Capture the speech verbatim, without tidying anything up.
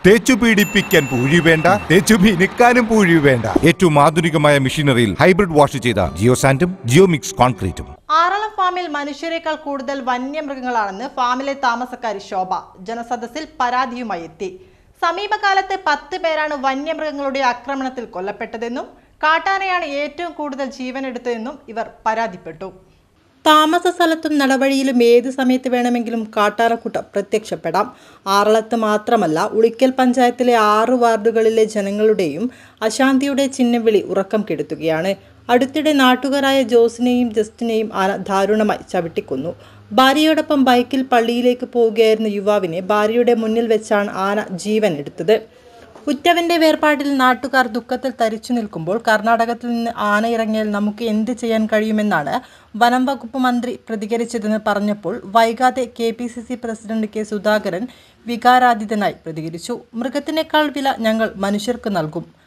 തേച്ചു പീഡിപ്പിക്കാൻ പൂഴി വേണ്ട, തേച്ചു മിനുക്കാനും പൂഴി വേണ്ട. ഏറ്റവും ആധുനികമായ മെഷീനറിയിൽ ഹൈബ്രിഡ് വാഷ് ചെയ്ത ജിയോ സാൻഡും ജിയോ മിക്സ് കോൺക്രീറ്റും. ആറളം ഫാമിൽ മനുഷ്യരെക്കാൾ കൂടുതൽ വന്യമൃഗങ്ങളാണെന്ന് ഫാമിലെ താമസക്കാരി ശോഭ ജനസദസ്സിൽ പരാതിയുമായി എത്തി. സമീപകാലത്ത് പത്ത് പേരാണ് വന്യമൃഗങ്ങളുടെ ആക്രമണത്തിൽ കൊല്ലപ്പെട്ടതെന്നും കാട്ടാനയാണ് ഏറ്റവും കൂടുതൽ ജീവനെടുത്തതെന്നും ഇവർ പരാതിപ്പെട്ടു. താമസ സ്ഥലത്തും നടവഴിയിലും ഏത് സമയത്ത് വേണമെങ്കിലും കാട്ടാനക്കൂട്ടം പ്രത്യക്ഷപ്പെടാം. ആറളത്ത് മാത്രമല്ല, ഉളിക്കൽ പഞ്ചായത്തിലെ ആറ് വാർഡുകളിലെ ജനങ്ങളുടെയും അശാന്തിയുടെ ചിഹ്നവിളി ഉറക്കം കെടുത്തുകയാണ്. അടുത്തിടെ നാട്ടുകാരായ ജോസിനെയും ജസ്റ്റിനെയും ആന ദാരുണമായി ചവിട്ടിക്കൊന്നു. ഭാര്യയോടൊപ്പം ബൈക്കിൽ പള്ളിയിലേക്ക് പോവുകയായിരുന്ന യുവാവിനെ ഭാര്യയുടെ മുന്നിൽ വെച്ചാണ് ആന ജീവൻ എടുത്തത്. ഉറ്റവന്റെ വേർപാടിൽ നാട്ടുകാർ ദുഃഖത്തിൽ തരിച്ചു നിൽക്കുമ്പോൾ കർണാടകത്തിൽ നിന്ന് ആന ഇറങ്ങിയാൽ നമുക്ക് എന്ത് ചെയ്യാൻ കഴിയുമെന്നാണ് വനം വകുപ്പ് മന്ത്രി പ്രതികരിച്ചതെന്ന് പറഞ്ഞപ്പോൾ വൈകാതെ K P C C president K Sudhakaran വികാരാധീതനായി പ്രതികരിച്ചു. മൃഗത്തിനേക്കാൾ വില ഞങ്ങൾ മനുഷ്യർക്ക് നൽകും.